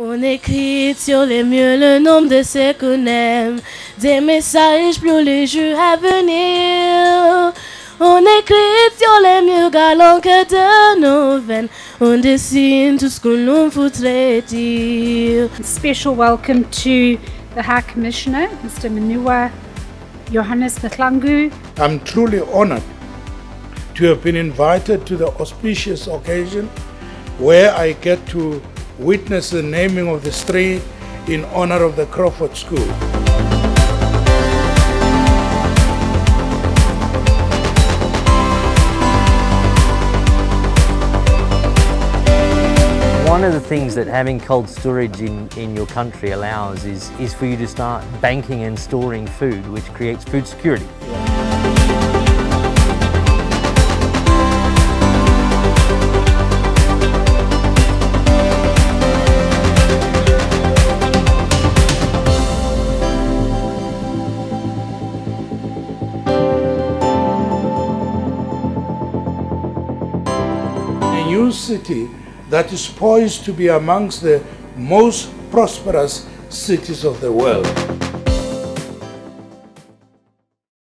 On écrit sur les murs le nombre de ceux qu'on aime, des messages pour les jours à venir. On écrit sur les murs galants que de nos veines, on dessine tout ce que l'on voudrait dire. Special welcome to the High Commissioner, Mr. Manoa Johannes Mthlangu. I'm truly honored to have been invited to the auspicious occasion where I get to witness the naming of the street in honor of the Crawford School. One of the things that having cold storage in your country allows is for you to start banking and storing food, which creates food security. A new city that is poised to be amongst the most prosperous cities of the world.